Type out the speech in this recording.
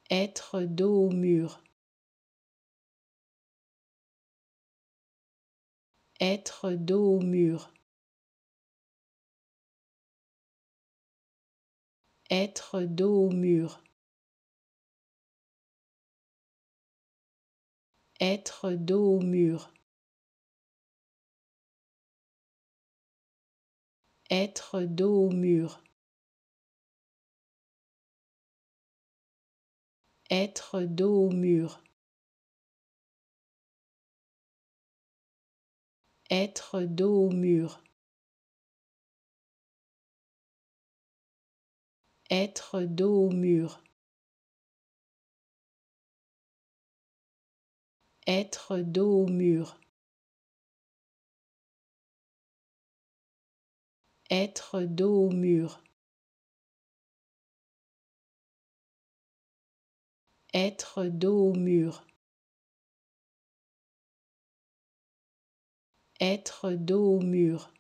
Être dos au mur. Être dos au mur. Être dos au mur. Être dos au mur. Être dos au mur. Être dos au mur. Être dos au mur. Être dos au mur. Être dos au mur. Être dos au mur. Être dos au mur. Être dos au mur.